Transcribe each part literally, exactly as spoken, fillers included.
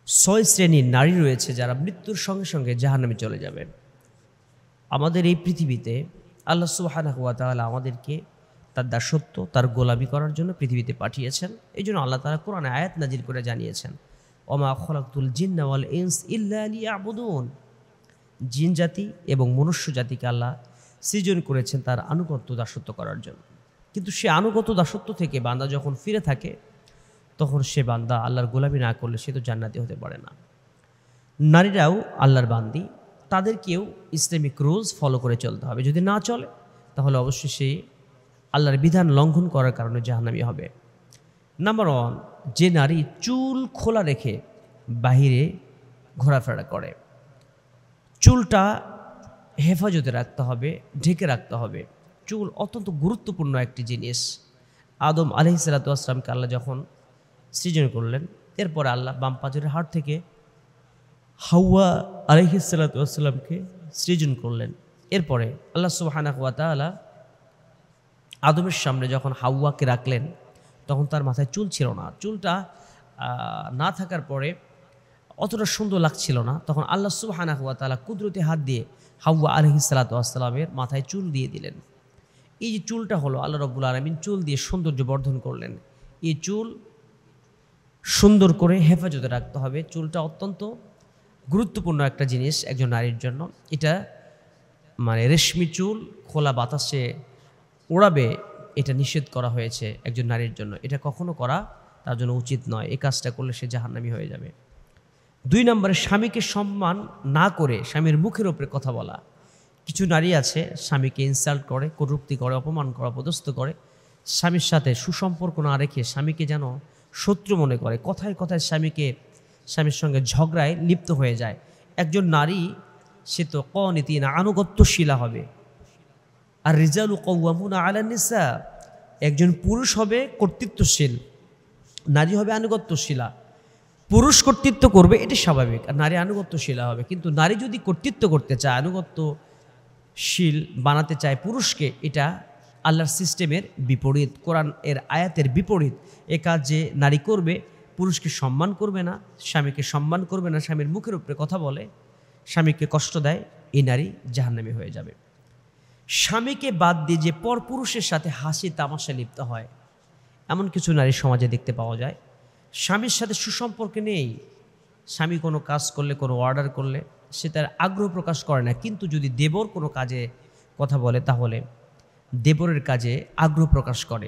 ছয় শ্রেণীর নারী রয়েছে যারা মৃত্যুর সঙ্গে সঙ্গে জাহান্নামে চলে যাবেন। আমাদের এই পৃথিবীতে আল্লাহ সুবহানাহু ওয়া তাআলা আমাদেরকে তার দাসত্ব, তার গোলামি করার জন্য পৃথিবীতে পাঠিয়েছেন। এই জন্য আল্লাহ তাআলা কোরআনে আয়াত নাজিল করে জানিয়েছেন, ওমা খলাকতুল জিন্না ওয়াল ইনস ইল্লা লিয়াবুদুন। জিন জাতি এবং মনুষ্য জাতিকে আল্লাহ সৃজন করেছেন তার আনুগত্য দাসত্ব করার জন্য। কিন্তু সে আনুগত্য দাসত্ব থেকে বান্দা যখন ফিরে থাকে, তখন সে বান্দা আল্লাহর গোলামি না করলে সে তো জান্নাতি হতে পারে না। নারীরাও আল্লাহর বান্দি, তাদেরকেও ইসলামিক রুলস ফলো করে চলতে হবে। যদি না চলে তাহলে অবশ্যই সে আল্লাহর বিধান লঙ্ঘন করার কারণে জাহান্নামী হবে। নাম্বার ওয়ান, যে নারী চুল খোলা রেখে বাহিরে ঘোরাফেরা করে, চুলটা হেফাজতে রাখতে হবে, ঢেকে রাখতে হবে। চুল অত্যন্ত গুরুত্বপূর্ণ একটি জিনিস। আদম আলাইহিস সালাতু ওয়াস সালামকে আল্লাহ যখন সৃজন করলেন, এরপরে আল্লাহ বাম পাজরের হাড় থেকে হাওয়া আলাইহিস সালাতু ওয়াস সালামকে সৃজন করলেন। এরপরে আল্লাহ সুবহানাহু ওয়া তাআলা আদমের সামনে যখন হাওয়াকে রাখলেন, তখন তার মাথায় চুল ছিল না। চুলটা না থাকার পরে অতটা সুন্দর লাগছিল না। তখন আল্লাহ সুবহানাহু ওয়া তাআলা কুদরতি হাত দিয়ে হাওয়া আলাইহিস সালাতু ওয়াস সালামের মাথায় চুল দিয়ে দিলেন। এই যে চুলটা হলো, আল্লাহ রাব্বুল আলামিন চুল দিয়ে সৌন্দর্য বর্ধন করলেন। এই চুল সুন্দর করে হেফাজতে রাখতে হবে। চুলটা অত্যন্ত গুরুত্বপূর্ণ একটা জিনিস একজন নারীর জন্য। এটা মানে রেশমি চুল খোলা বাতাসে ওড়াবে, এটা নিষেধ করা হয়েছে একজন নারীর জন্য। এটা কখনো করা তার জন্য উচিত নয়। এই কাজটা করলে সে জাহান্নামী হয়ে যাবে। দুই নম্বরে, স্বামীকে সম্মান না করে স্বামীর মুখের উপরে কথা বলা। কিছু নারী আছে স্বামীকে ইনসাল্ট করে, কটূক্তি করে, অপমান করে, অপদস্থ করে। স্বামীর সাথে সুসম্পর্ক না রেখে স্বামীকে যেন শত্রু মনে করে, কথায় কথায় স্বামীকে স্বামীর সঙ্গে ঝগড়ায় লিপ্ত হয়ে যায়। একজন নারী সে তো কওনিতিনা আনুগত্যশীলা হবে। আর রিজালু কওয়ামুনা আলান নিসা, একজন পুরুষ হবে কর্তৃত্বশীল, নারী হবে আনুগত্যশীলা। পুরুষ কর্তৃত্ব করবে, এটি স্বাভাবিক, আর নারী আনুগত্যশীলা হবে। কিন্তু নারী যদি কর্তৃত্ব করতে চায়, আনুগত্যশীল বানাতে চায় পুরুষকে, এটা আল্লাহর সিস্টেমের বিপরীত, কোরআন এর আয়াতের বিপরীত। এ কাজ যে নারী করবে, পুরুষকে সম্মান করবে না, স্বামীকে সম্মান করবে না, স্বামীর মুখের উপরে কথা বলে, স্বামীকে কষ্ট দেয়, এই নারী জাহান্নামী হয়ে যাবে। স্বামীকে বাদ দিয়ে যে পরপুরুষের সাথে হাসি তামাশা লিপ্ত হয়, এমন কিছু নারী সমাজে দেখতে পাওয়া যায়। স্বামীর সাথে সুসম্পর্ক নেই, স্বামী কোনো কাজ করলে, কোনো অর্ডার করলে সে তার আগ্রহ প্রকাশ করে না। কিন্তু যদি দেবর কোনো কাজে কথা বলে, তাহলে দেবরের কাজে আগ্রহ প্রকাশ করে।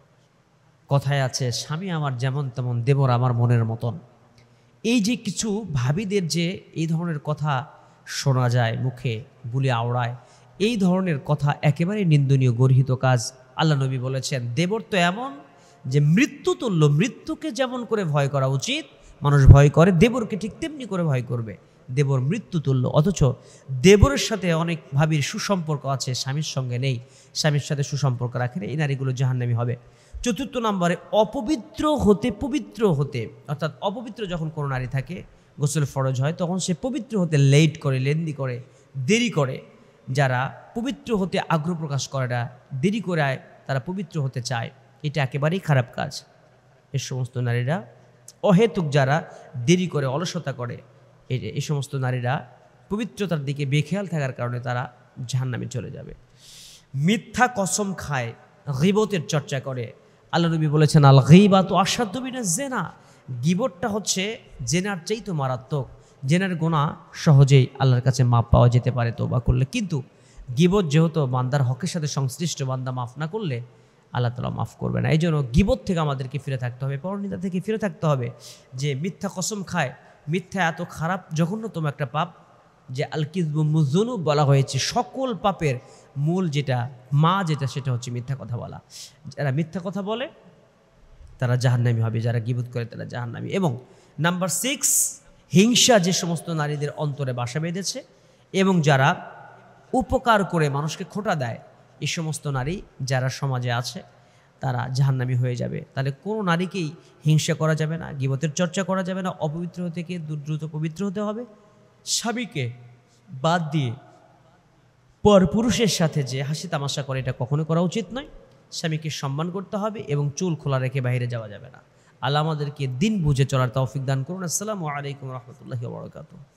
কথায় আছে, স্বামী আমার যেমন তেমন, দেবর আমার মনের মতন। এই যে কিছু ভাবিদের যে এই ধরনের কথা শোনা যায়, মুখে বুলি আওড়ায়, এই ধরনের কথা একেবারে নিন্দনীয়, গর্হিত কাজ। আল্লাহ নবী বলেছেন, দেবর তো এমন যে মৃত্যু তুল্য, মৃত্যুকে যেমন করে ভয় করা উচিত মানুষ ভয় করে, দেবরকে ঠিক তেমনি করে ভয় করবে। দেবর মৃত্যু তুল্য। অথচ দেবরের সাথে অনেক ভাবির সুসম্পর্ক আছে, স্বামীর সঙ্গে নেই, স্বামীর সাথে সুসম্পর্ক রাখে না, এই নারীগুলো জাহান্নামী হবে। চতুর্থ নম্বরে, অপবিত্র হতে পবিত্র হতে, অর্থাৎ অপবিত্র যখন কোনো নারী থাকে, গোসল ফরজ হয়, তখন সে পবিত্র হতে লেট করে, লেন্দি করে, দেরি করে। যারা পবিত্র হতে আগ্রহ প্রকাশ করে না, দেরি করে তারা পবিত্র হতে চায়, এটা একেবারেই খারাপ কাজ। এই সমস্ত নারীরা অহেতুক যারা দেরি করে, অলসতা করে, এই এই সমস্ত নারীরা পবিত্রতার দিকে বেখেয়াল থাকার কারণে তারা জাহান্নামে চলে যাবে। মিথ্যা কসম খায়, গীবতের চর্চা করে। আল্লাহ নবী বলেছেন, আল গীবাতু আশাদ্দু মিনাজ জিনা। গীবতটা হচ্ছে জেনার চাইতে মারাত্মক। জেনার গুনাহ সহজেই আল্লাহর কাছে মাপ পাওয়া যেতে পারে তওবা করলে, কিন্তু গীবত যেহেতু বান্দার হকের সাথে সংশ্লিষ্ট, বান্দা মাফ না করলে আল্লাহ তাআলা মাফ করবে না। এই জন্য গীবত থেকে আমাদেরকে ফিরে থাকতে হবে, পরনিন্দা থেকে ফিরে থাকতে হবে। যে মিথ্যা কসম খায়, মিথ্যা এত খারাপ জঘন্যতম একটা পাপ যে আল কিযবু মুযুনুব বলা হয়েছে। সকল পাপের মূল যেটা, মা যেটা, সেটা হচ্ছে মিথ্যা কথা বলা। যারা মিথ্যা কথা বলে তারা জাহান্নামী হবে, যারা গীবত করে তারা জাহান্নামী। এবং নাম্বার সিক্স, হিংসা যে সমস্ত নারীদের অন্তরে বাসা বেঁধেছে এবং যারা উপকার করে মানুষকে খোঁটা দেয়, এই সমস্ত নারী যারা সমাজে আছে তারা জাহান্নামী হয়ে যাবে। তাহলে কোনো নারীকেই হিংসা করা যাবে না, গীবতের চর্চা করা যাবে না, অপবিত্র থেকে দ্রুত পবিত্র হতে হবে। স্বামীকে বাদ দিয়ে পর পুরুষের সাথে যে হাসি তামাশা করে, এটা কখনো করা উচিত নয়। স্বামীকে সম্মান করতে হবে এবং চুল খোলা রেখে বাইরে যাওয়া যাবে না। আল্লাহ আমাদেরকে দিন বুঝে চলার তৌফিক দান করুন। আসসালামু আলাইকুম রহমতুল্লাহি ওয়া বারাকাতুহু।